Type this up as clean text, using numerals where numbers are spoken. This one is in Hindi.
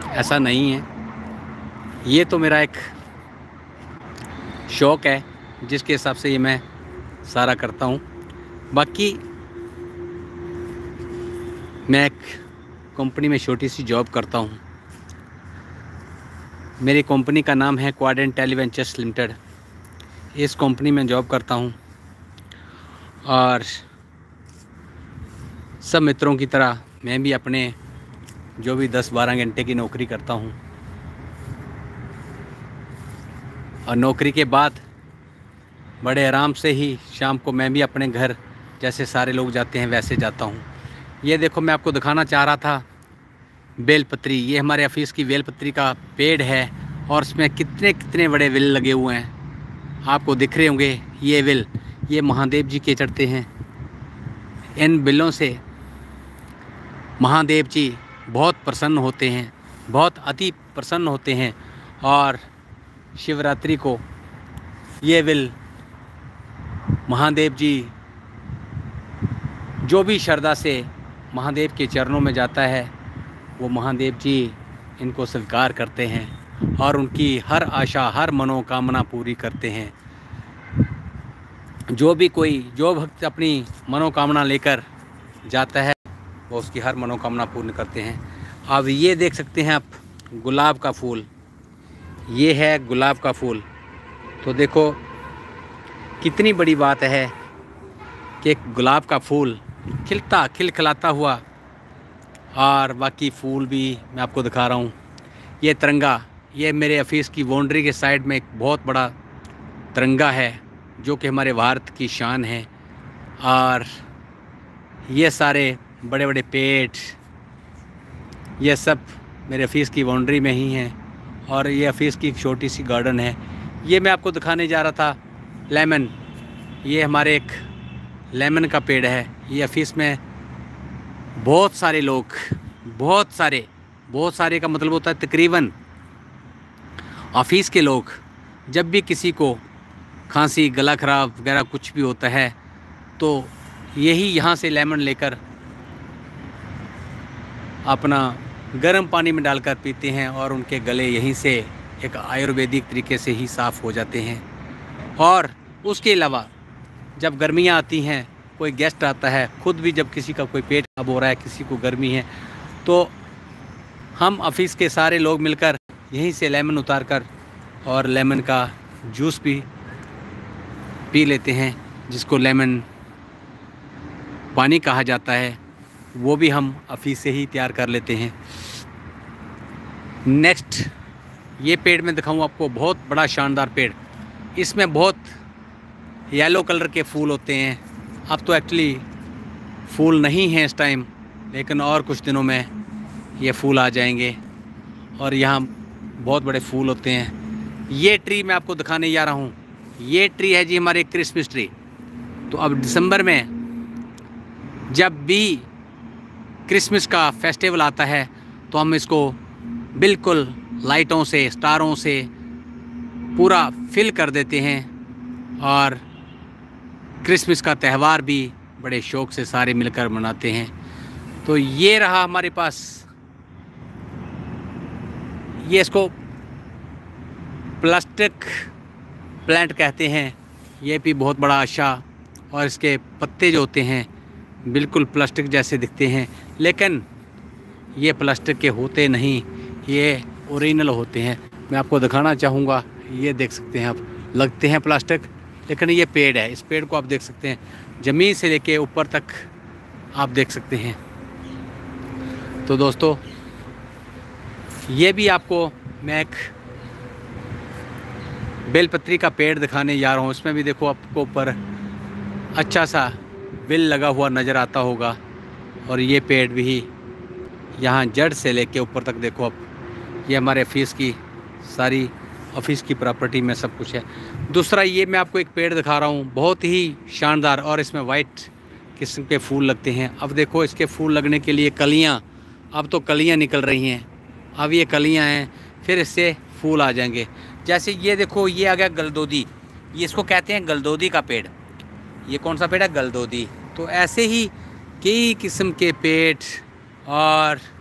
ऐसा नहीं है। ये तो मेरा एक शौक़ है जिसके हिसाब से ये मैं सारा करता हूँ। बाकी मैं एक कंपनी में छोटी सी जॉब करता हूँ। मेरी कंपनी का नाम है क्वाड्रेंट टेलीवेंचर्स लिमिटेड। इस कंपनी में जॉब करता हूँ और सब मित्रों की तरह मैं भी अपने जो भी 10-12 घंटे की नौकरी करता हूँ और नौकरी के बाद बड़े आराम से ही शाम को मैं भी अपने घर जैसे सारे लोग जाते हैं वैसे जाता हूँ। ये देखो, मैं आपको दिखाना चाह रहा था बेलपत्री। ये हमारे ऑफिस की बेलपत्री का पेड़ है और इसमें कितने कितने बड़े विल लगे हुए हैं, आपको दिख रहे होंगे। ये विल ये महादेव जी के चढ़ते हैं। इन विलों से महादेव जी बहुत प्रसन्न होते हैं, बहुत अति प्रसन्न होते हैं। और शिवरात्रि को ये विल महादेव जी, जो भी श्रद्धा से महादेव के चरणों में जाता है वो महादेव जी इनको स्वीकार करते हैं और उनकी हर आशा हर मनोकामना पूरी करते हैं। जो भक्त अपनी मनोकामना लेकर जाता है वो उसकी हर मनोकामना पूर्ण करते हैं। अब ये देख सकते हैं आप गुलाब का फूल, ये है गुलाब का फूल। तो देखो कितनी बड़ी बात है कि एक गुलाब का फूल खिलखिलाता हुआ। और बाकी फूल भी मैं आपको दिखा रहा हूँ। ये तिरंगा, ये मेरे ऑफिस की बाउंड्री के साइड में एक बहुत बड़ा तिरंगा है जो कि हमारे भारत की शान है। और ये सारे बड़े बड़े पेड़ ये सब मेरे ऑफिस की बाउंड्री में ही हैं। और ये ऑफिस की एक छोटी सी गार्डन है। ये मैं आपको दिखाने जा रहा था लेमन। ये हमारे एक लेमन का पेड़ है। ये ऑफिस में बहुत सारे लोग, बहुत सारे का मतलब होता है तकरीबन ऑफिस के लोग, जब भी किसी को खांसी गला ख़राब वगैरह कुछ भी होता है तो यही यहाँ से लेमन लेकर अपना गर्म पानी में डालकर पीते हैं और उनके गले यहीं से एक आयुर्वेदिक तरीके से ही साफ़ हो जाते हैं। और उसके अलावा जब गर्मियाँ आती हैं, कोई गेस्ट आता है, खुद भी जब किसी का कोई पेट खराब हो रहा है, किसी को गर्मी है, तो हम ऑफिस के सारे लोग मिलकर यहीं से लेमन उतार कर और लेमन का जूस भी पी लेते हैं, जिसको लेमन पानी कहा जाता है। वो भी हम ऑफिस से ही तैयार कर लेते हैं। नेक्स्ट ये पेड़ मैं दिखाऊं आपको, बहुत बड़ा शानदार पेड़। इसमें बहुत येलो कलर के फूल होते हैं। अब तो एक्चुअली फूल नहीं हैं इस टाइम, लेकिन और कुछ दिनों में ये फूल आ जाएंगे और यहाँ बहुत बड़े फूल होते हैं। ये ट्री मैं आपको दिखाने जा रहा हूँ। ये ट्री है जी हमारे क्रिसमस ट्री। तो अब दिसंबर में जब भी क्रिसमस का फेस्टिवल आता है तो हम इसको बिल्कुल लाइटों से, स्टारों से पूरा फिल कर देते हैं और क्रिसमस का त्यौहार भी बड़े शौक़ से सारे मिलकर मनाते हैं। तो ये रहा हमारे पास, ये इसको प्लास्टिक प्लांट कहते हैं। ये भी बहुत बड़ा अच्छा, और इसके पत्ते जो होते हैं बिल्कुल प्लास्टिक जैसे दिखते हैं, लेकिन ये प्लास्टिक के होते नहीं, ये ओरिजिनल होते हैं। मैं आपको दिखाना चाहूँगा। ये देख सकते हैं आप, लगते हैं प्लास्टिक लेकिन ये पेड़ है। इस पेड़ को आप देख सकते हैं, ज़मीन से लेके ऊपर तक आप देख सकते हैं। तो दोस्तों ये भी आपको मैं एक बेलपत्री का पेड़ दिखाने जा रहा हूँ। इसमें भी देखो आपको ऊपर अच्छा सा विल लगा हुआ नज़र आता होगा। और ये पेड़ भी यहाँ जड़ से लेके ऊपर तक देखो आप, ये हमारे ऑफिस की सारी ऑफिस की प्रॉपर्टी में सब कुछ है। दूसरा ये मैं आपको एक पेड़ दिखा रहा हूँ, बहुत ही शानदार, और इसमें वाइट किस्म के फूल लगते हैं। अब देखो इसके फूल लगने के लिए कलियाँ, अब तो कलियाँ निकल रही हैं। अब ये कलियाँ हैं, फिर इससे फूल आ जाएंगे। जैसे ये देखो, ये आ गया गलदोदी, ये इसको कहते हैं गलदोदी का पेड़। ये कौन सा पेड़ है? गलदोदी। तो ऐसे ही कई किस्म के पेड़ और